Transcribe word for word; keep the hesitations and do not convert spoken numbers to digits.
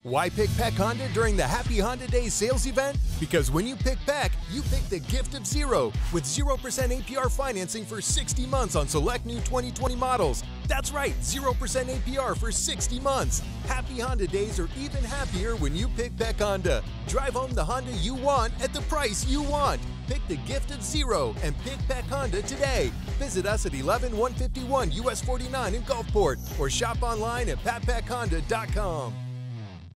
Why pick Peck Honda during the Happy Honda Days sales event? Because when you pick Peck, you pick the gift of zero with zero percent A P R financing for sixty months on select new twenty twenty models. That's right, zero percent A P R for sixty months. Happy Honda Days are even happier when you pick Peck Honda. Drive home the Honda you want at the price you want. Pick the gift of zero and pick Peck Honda today. Visit us at eleven one fifty-one U S forty-nine in Gulfport or shop online at pat peck honda dot com.